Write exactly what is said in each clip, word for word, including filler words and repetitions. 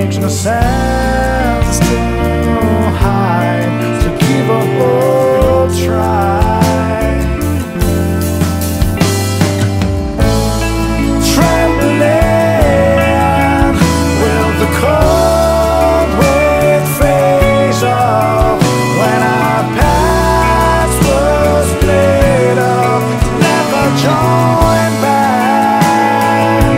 makes no sense to hide, to give a whole try. Trembling, will the cold wind phase off when our past was played up, never join back.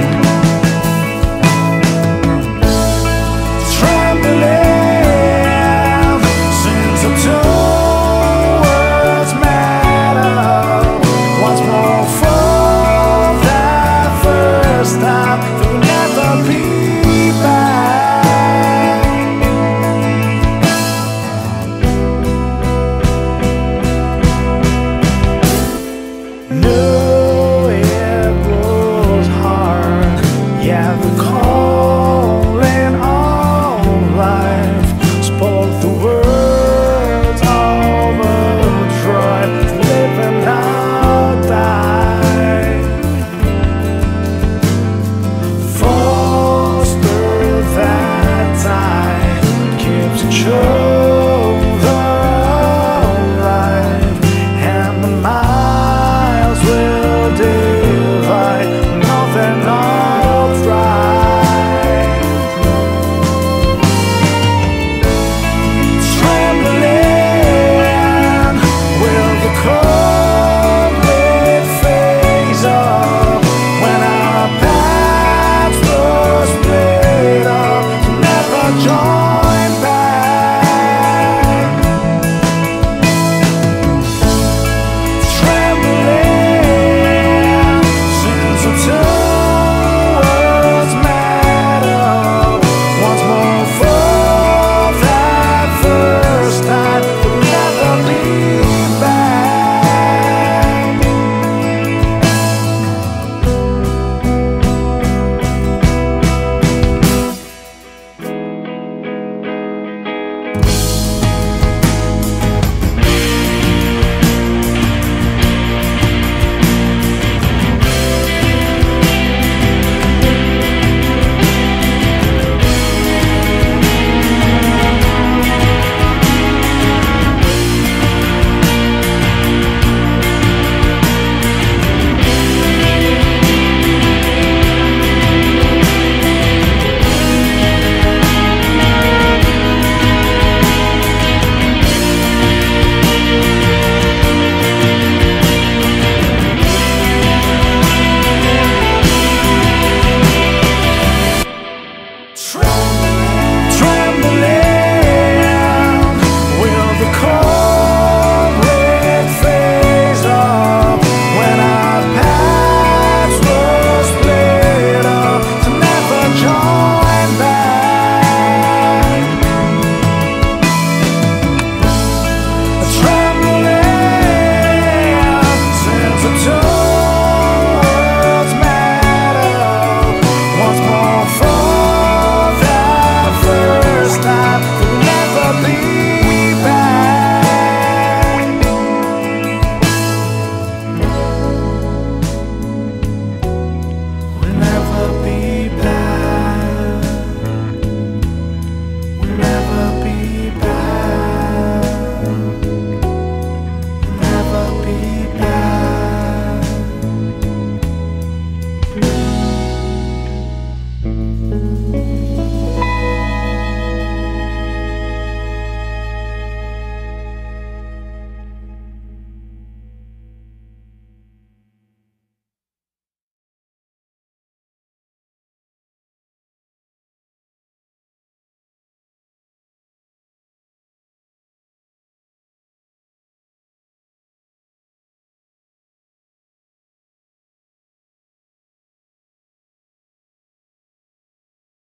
Trembling, since the two words matter once more for that first time, they'll never be back. No, it was hard, yeah, the calling of life spoke the words of a tribe, live and not die. Foster that tide keeps a